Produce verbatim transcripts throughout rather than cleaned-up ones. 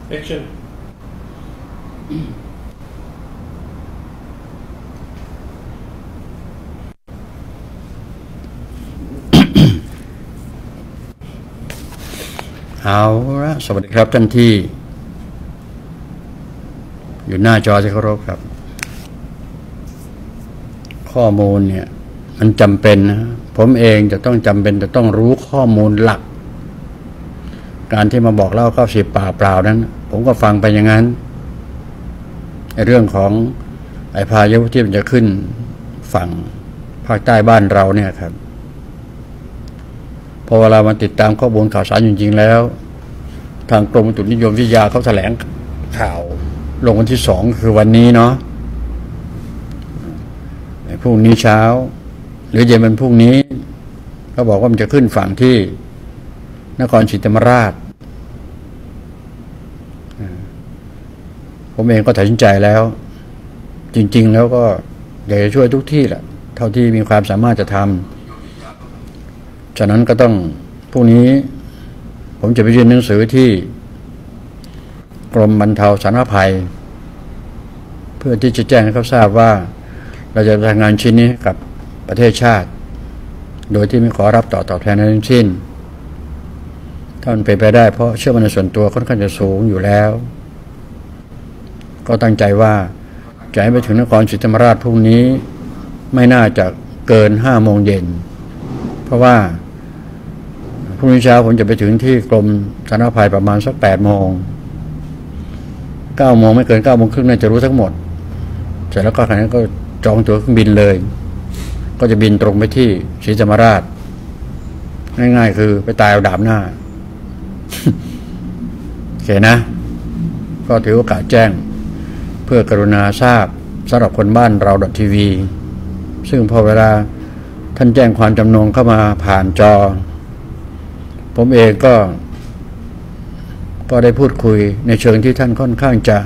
Action เอาละสวัสดีครับท่านที่อยู่หน้าจอที่เคารพครับข้อมูลเนี่ยมันจำเป็นนะผมเองจะต้องจำเป็นจะต้องรู้ข้อมูลหลักการที่มาบอกเล่าเข้าสิบปากเปล่านั้นผมก็ฟังไปอย่างนั้นในเรื่องของไอ้พายุที่มันจะขึ้นฝั่งภาคใต้บ้านเราเนี่ยครับพอเวลามาติดตามข้อมูลข่าวสารจริงๆแล้วทางกรมอุตุนิยมวิทยาเขาแถลงข่าวลงวันที่สองคือวันนี้เนาะพรุ่งนี้เช้าหรือเย็นวันพรุ่งนี้เขาบอกว่ามันจะขึ้นฝั่งที่นครศรีธรรมราชผมเองก็ตัดสินใจแล้วจริงๆแล้วก็อยากจะช่วยทุกที่แหละเท่าที่มีความสามารถจะทำฉะนั้นก็ต้องพรุ่งนี้ผมจะไปยื่นหนังสือที่กรมบรรเทาสาธารณภัยเพื่อที่จะแจ้งให้เขาทราบว่าเราจะทำงานชิ้นนี้กับประเทศชาติโดยที่ไม่ขอรับต่อตอบแทนในทั้งสิ้นถ้ามันเป็นไปได้เพราะเชื่อมั่นในส่วนตัวค่อนข้างจะสูงอยู่แล้วก็ตั้งใจว่าจะให้ไปถึงนครศรีธรรมราชพรุ่งนี้ไม่น่าจะเกินห้าโมงเย็นเพราะว่าพรุ่งนี้เช้าผมจะไปถึงที่กรมสาธารณภัยประมาณสักแปดโมงเก้าโมงไม่เกินเก้าโมงครึ่งน่าจะรู้ทั้งหมดเสร็จแล้วก็ขณะนั้นก็จองตั๋วเครื่องบินเลยก็จะบินตรงไปที่ศรีธรรมราชง่ายๆคือไปตายเอาดาบหน้าโอเคนะก็ถือโอกาสแจ้งเพื่อกรุณาทราบสำหรับคนบ้านเราทีวีซึ่งพอเวลาท่านแจ้งความจำนงเข้ามาผ่านจอผมเองก็ก็ได้พูดคุยในเชิงที่ท่านค่อนข้างจะ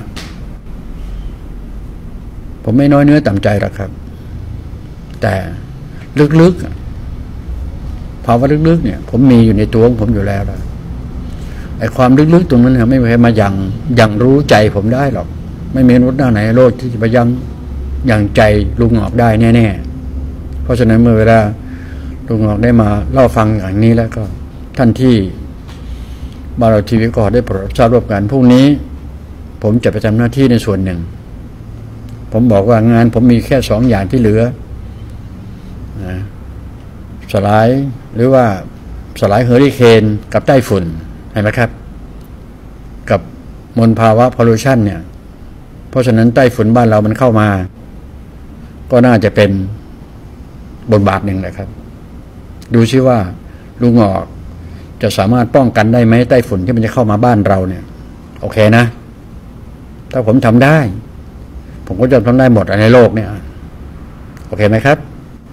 ผมไม่น้อยเนื้อต่ำใจหรอกครับแต่ลึกๆภาวะลึกๆเนี่ยผมมีอยู่ในตัวของผมอยู่แล้วไอ้ความลึกๆตรงนั้นไม่มีใครมายังยังรู้ใจผมได้หรอกไม่มีมนุษย์หน้าไหนโลกที่จะมายังยังใจลุงหงอกได้แน่ๆเพราะฉะนั้นเมื่อเวลาลุงหงอกได้มาเล่าฟังอย่างนี้แล้วก็ท่านที่บาราทีวีก็ได้โปรดทราบร่วมกันพรุ่งนี้ผมจะไปทำหน้าที่ในส่วนหนึ่งผมบอกว่างานผมมีแค่สองอย่างที่เหลือนะสลายหรือว่าสลายเฮอริเคนกับไต้ฝุ่นเห็นไหมครับกับมลภาวะพอลูชันเนี่ยเพราะฉะนั้นไต้ฝุ่นบ้านเรามันเข้ามาก็น่าจะเป็นบทบาทหนึ่งนะครับดูซิว่าลุงหงอกจะสามารถป้องกันได้ไหมไต้ฝุ่นที่มันจะเข้ามาบ้านเราเนี่ยโอเคนะถ้าผมทำได้ผมก็จะทำได้หมดในโลกเนี่ยโอเคไหมครับ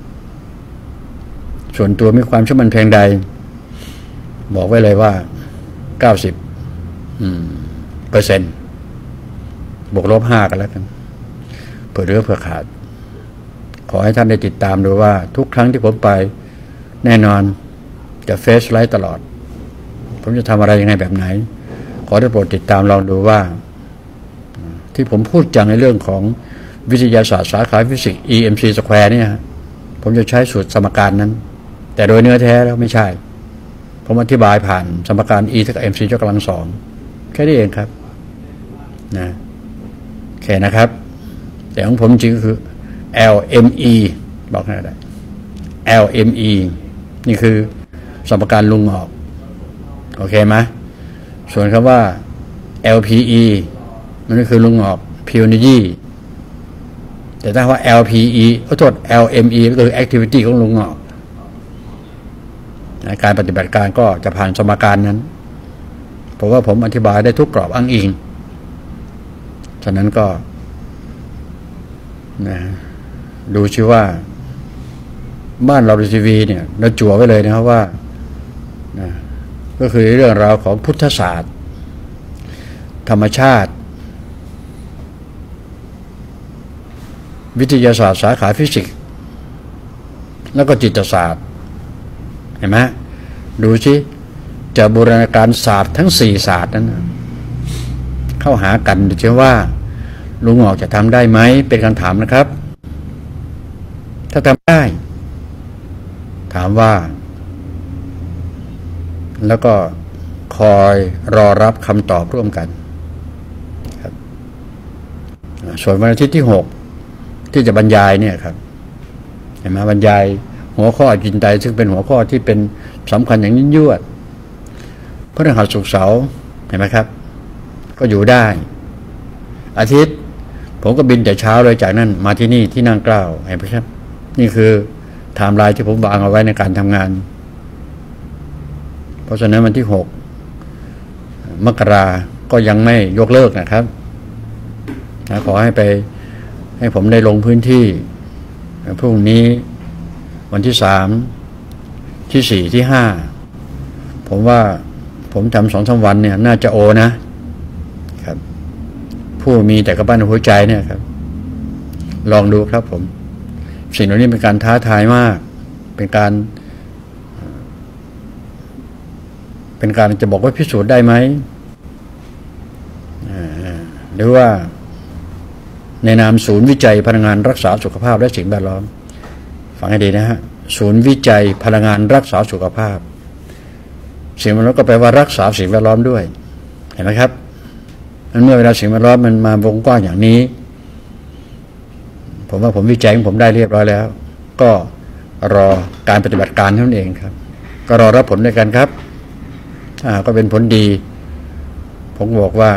ส่วนตัวมีความเชื่อมั่นเพียงใดบอกไว้เลยว่าเก้าสิบเปอร์เซ็นต์บวกลบห้ากันแล้วกันเผื่อเรือเผื่อขาดขอให้ท่านได้ติดตามดูว่าทุกครั้งที่ผมไปแน่นอนจะเฟซไลฟ์ตลอดผมจะทำอะไรยังไงแบบไหนขอได้โปรดติดตามลองดูว่าที่ผมพูดจังในเรื่องของวิทยาศาสตร์สาขาฟิสิกส์ อี เอ็ม ซี Square เนี่ยผมจะใช้สูตรสมการนั้นแต่โดยเนื้อแท้แล้วไม่ใช่ผมอธิบายผ่านสมการ E เท่ากับ เอ็ม ซี ยกกำลังสองแค่นี้เองครับนะแค่นะครับแต่ของผมจริงก็คือ แอล เอ็ม อี บอกให้ได้ แอล เอ็ม อี นี่คือสมการลุงหงอกโอเคไหมส่วนคำว่า แอล พี อี มันก็คือลุงหงอก Pure Energy แต่ถ้าว่า แอล พี อี ขอโทษ แอล เอ็ม อี ก็คือ Activity ของลุงหงอกการปฏิบัติการก็จะผ่านสมการนั้นเพราะว่าผมอธิบายได้ทุกกรอบอ้างอิงฉะนั้นก็นะดูชิว่าบ้านเราทีวีเนี่ยเราจั่วไว้เลยนะครับว่านะก็คือเรื่องราวของพุทธศาสตร์ธรรมชาติวิทยาศาสตร์สาขาฟิสิกส์แล้วก็จิตศาสตร์เห็นไหมดูสิจะบูรณาการศาสตร์ทั้งสี่ศาสตร์นั้นเข้าหากันดูเชื่อว่าลุงหงอกจะทำได้ไหมเป็นคำถามนะครับถ้าทำได้ถามว่าแล้วก็คอยรอรับคำตอบร่วมกันครับส่วนวันอาทิตย์ที่หกที่จะบรรยายเนี่ยครับเห็นไหมบรรยายหัวข้อจินไตซึ่งเป็นหัวข้อที่เป็นสำคัญอย่างยิ่งยวดพฤหัสศุกร์เสาร์เห็นไหมครับก็อยู่ได้อาทิตย์ผมก็บินแต่เช้าเลยจากนั้นมาที่นี่ที่นั่งเกล้าเห็นไหมครับนี่คือไทม์ไลน์ที่ผมวางเอาไว้ในการทำงานเพราะฉะนั้นวันที่หกมกราก็ยังไม่ยกเลิกนะครับนะขอให้ไปให้ผมได้ลงพื้นที่พรุ่งนี้วันที่สามที่สี่ที่ห้าผมว่าผมทำสองสามวันเนี่ยน่าจะโอนะครับผู้มีแต่กระปั้นหัวใจเนี่ยครับลองดูครับผมสิ่งเหล่านี้เป็นการท้าทายมากเป็นการเป็นการจะบอกว่าพิสูจน์ได้ไหมหรือว่าในนามศูนย์วิจัยพลังงานรักษาสุขภาพและสิ่งแวดล้อมฟังให้ดีนะฮะศูนย์วิจัยพลังงานรักษาสุขภาพสิ่งแวดล้อมก็แปลว่ารักษาสิ่งแวดล้อมด้วยเห็นไหมครับเมื่อเวลาสิ่งแวดล้อมมันมาวงกว้างอย่างนี้ผมว่าผมวิจัยของผมได้เรียบร้อยแล้วก็รอการปฏิบัติการเท่านั้นเองครับก็รอรับผลด้วยกันครับถ้าก็เป็นผลดีผมบอกว่า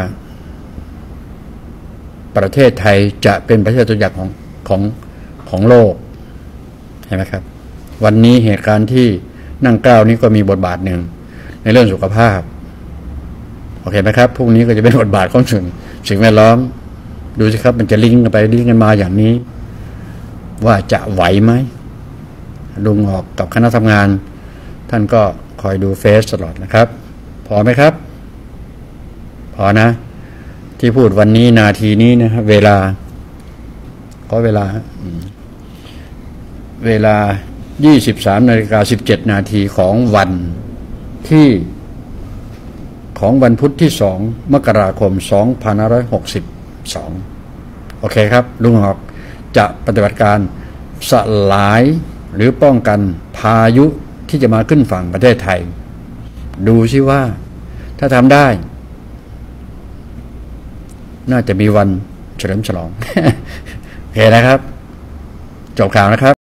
ประเทศไทยจะเป็นประเทศตัวอย่างของของของโลกเห็นไหมครับวันนี้เหตุการณ์ที่นั่งเกล้านี้ก็มีบทบาทหนึ่งในเรื่องสุขภาพโอเคไหมครับพรุ่งนี้ก็จะเป็นบทบาทของสิ่งสิ่งแวดล้อมดูสิครับมันจะลิงก์กันไปลิงก์กันมาอย่างนี้ว่าจะไหวไหมลุงออกกับคณะทำงานท่านก็คอยดูเฟซตลอดนะครับพอไหมครับพอนะที่พูดวันนี้นาทีนี้นะครับเวลาก็เวลาเวลา ยี่สิบสามนาฬิกาสิบเจ็ดนาทีของวันที่ของวันพุธที่สองมกราคมสองพันห้าร้อยหกสิบสองโอเคครับลุงหอกจะปฏิบัติการสลายหรือป้องกันพายุที่จะมาขึ้นฝั่งประเทศไทยดูซิว่าถ้าทำได้น่าจะมีวันเฉลิมฉลองโอเคนะครับจบข่าวนะครับ